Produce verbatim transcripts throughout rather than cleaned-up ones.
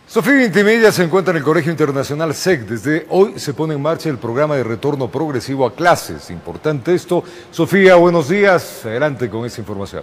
Sofía Vintimilla se encuentra en el Colegio Internacional S E C. Desde hoy se pone en marcha el programa de retorno progresivo a clases. Importante esto. Sofía, buenos días. Adelante con esta información.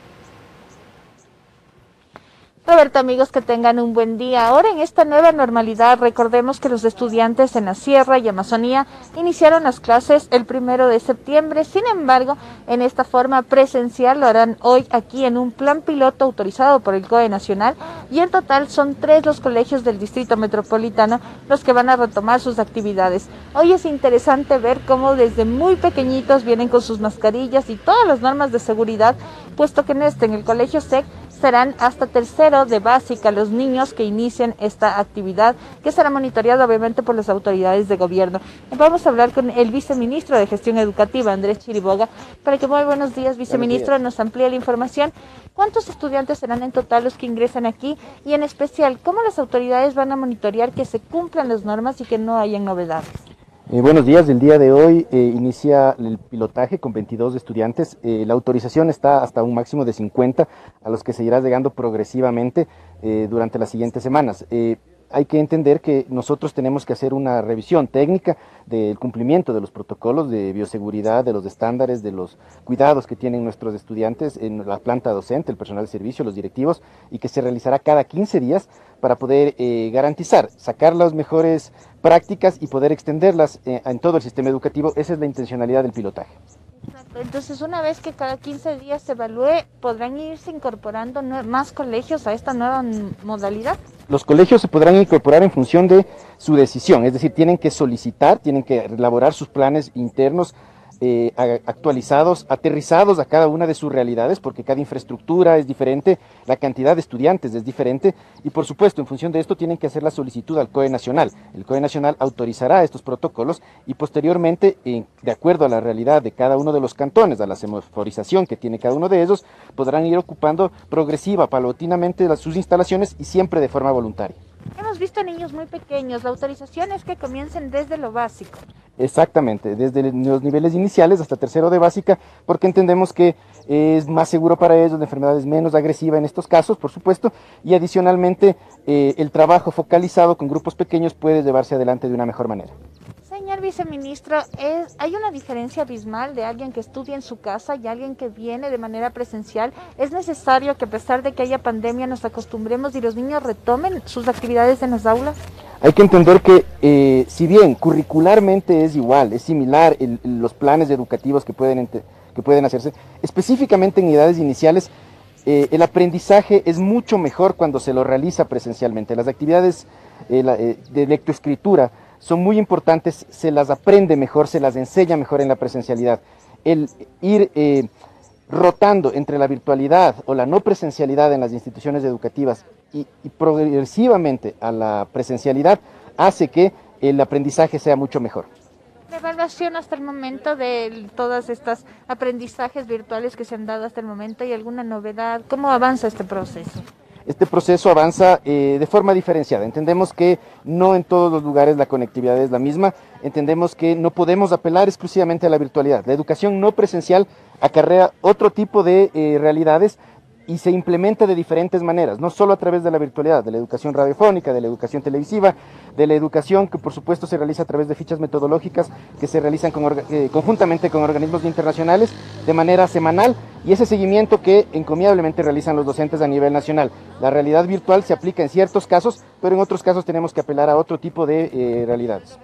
Roberto, amigos, que tengan un buen día. Ahora en esta nueva normalidad, recordemos que los estudiantes en la Sierra y Amazonía iniciaron las clases el primero de septiembre. Sin embargo, en esta forma presencial lo harán hoy aquí en un plan piloto autorizado por el COE Nacional, y en total son tres los colegios del Distrito Metropolitano los que van a retomar sus actividades. Hoy es interesante ver cómo desde muy pequeñitos vienen con sus mascarillas y todas las normas de seguridad, puesto que en este, en el Colegio S E C, serán hasta tercero de básica los niños que inicien esta actividad, que será monitoreada obviamente por las autoridades de gobierno. Vamos a hablar con el viceministro de Gestión Educativa, Andrés Chiriboga, para que muy buenos días, viceministro, buenos días. Nos amplíe la información. ¿Cuántos estudiantes serán en total los que ingresan aquí? Y en especial, ¿cómo las autoridades van a monitorear que se cumplan las normas y que no hayan novedades? Eh, buenos días, el día de hoy eh, inicia el pilotaje con veintidós estudiantes. Eh, la autorización está hasta un máximo de cincuenta, a los que se irá llegando progresivamente eh, durante las siguientes semanas. Eh, hay que entender que nosotros tenemos que hacer una revisión técnica del cumplimiento de los protocolos de bioseguridad, de los estándares, de los cuidados que tienen nuestros estudiantes en la planta docente, el personal de servicio, los directivos, y que se realizará cada quince días para poder eh, garantizar, sacar las mejores prácticas y poder extenderlas eh, en todo el sistema educativo. Esa es la intencionalidad del pilotaje. Exacto. Entonces, una vez que cada quince días se evalúe, ¿podrán irse incorporando más colegios a esta nueva modalidad? Los colegios se podrán incorporar en función de su decisión, es decir, tienen que solicitar, tienen que elaborar sus planes internos eh, actualizados, aterrizados a cada una de sus realidades, porque cada infraestructura es diferente, la cantidad de estudiantes es diferente, y por supuesto, en función de esto tienen que hacer la solicitud al COE Nacional. El COE Nacional autorizará estos protocolos y posteriormente, eh, de acuerdo a la realidad de cada uno de los cantones, a la semaforización que tiene cada uno de ellos, podrán ir ocupando progresiva, paulatinamente las, sus instalaciones, y siempre de forma voluntaria. Hemos visto niños muy pequeños, la autorización es que comiencen desde lo básico. Exactamente, desde los niveles iniciales hasta tercero de básica, porque entendemos que es más seguro para ellos, la enfermedad es menos agresiva en estos casos, por supuesto, y adicionalmente eh, el trabajo focalizado con grupos pequeños puede llevarse adelante de una mejor manera. Señor viceministro, ¿es, ¿hay una diferencia abismal de alguien que estudia en su casa y alguien que viene de manera presencial? ¿Es necesario que a pesar de que haya pandemia nos acostumbremos y los niños retomen sus actividades en las aulas? Hay que entender que eh, si bien curricularmente es igual, es similar el, el, los planes educativos que pueden, que pueden hacerse, específicamente en edades iniciales, eh, el aprendizaje es mucho mejor cuando se lo realiza presencialmente. Las actividades eh, la, eh, de lectoescritura son muy importantes, se las aprende mejor, se las enseña mejor en la presencialidad. El ir eh, rotando entre la virtualidad o la no presencialidad en las instituciones educativas y, y progresivamente a la presencialidad hace que el aprendizaje sea mucho mejor. La evaluación hasta el momento de todos estos aprendizajes virtuales que se han dado hasta el momento, ¿y alguna novedad? ¿Cómo avanza este proceso? Este proceso avanza eh, de forma diferenciada. Entendemos que no en todos los lugares la conectividad es la misma. Entendemos que no podemos apelar exclusivamente a la virtualidad. La educación no presencial acarrea otro tipo de eh, realidades y se implementa de diferentes maneras, no solo a través de la virtualidad, de la educación radiofónica, de la educación televisiva, de la educación que por supuesto se realiza a través de fichas metodológicas que se realizan con, eh, conjuntamente con organismos internacionales de manera semanal, y ese seguimiento que encomiablemente realizan los docentes a nivel nacional. La realidad virtual se aplica en ciertos casos, pero en otros casos tenemos que apelar a otro tipo de eh, realidades.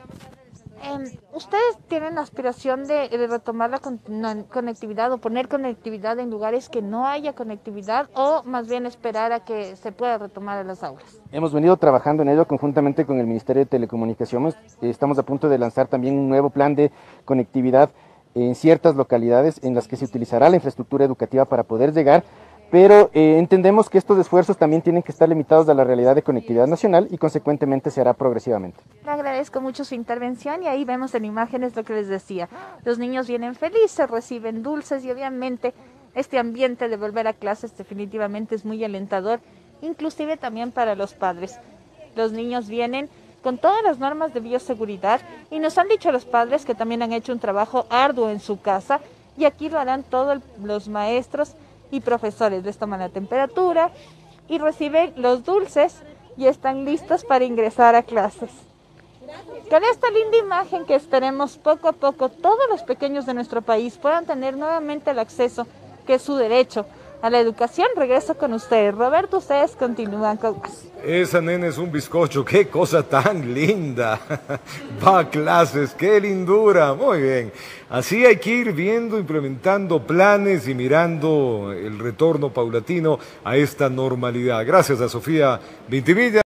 Eh, ¿Ustedes tienen la aspiración de, de retomar la con, no, conectividad o poner conectividad en lugares que no haya conectividad, o más bien esperar a que se pueda retomar en las aulas? Hemos venido trabajando en ello conjuntamente con el Ministerio de Telecomunicaciones. Estamos a punto de lanzar también un nuevo plan de conectividad en ciertas localidades en las que se utilizará la infraestructura educativa para poder llegar, pero eh, entendemos que estos esfuerzos también tienen que estar limitados a la realidad de conectividad nacional y consecuentemente se hará progresivamente. Le agradezco mucho su intervención, y ahí vemos en imágenes lo que les decía. Los niños vienen felices, reciben dulces, y obviamente este ambiente de volver a clases definitivamente es muy alentador, inclusive también para los padres. Los niños vienen con todas las normas de bioseguridad y nos han dicho los padres que también han hecho un trabajo arduo en su casa, y aquí lo harán todos los maestros y profesores. Les toman la temperatura y reciben los dulces y están listos para ingresar a clases. Con esta linda imagen que esperemos poco a poco todos los pequeños de nuestro país puedan tener nuevamente el acceso, que es su derecho, a la educación, regreso con ustedes. Roberto, ustedes continúan con más. Esa nena es un bizcocho, qué cosa tan linda. Va a clases, qué lindura, muy bien. Así hay que ir viendo, implementando planes y mirando el retorno paulatino a esta normalidad. Gracias a Sofía Vintimilla.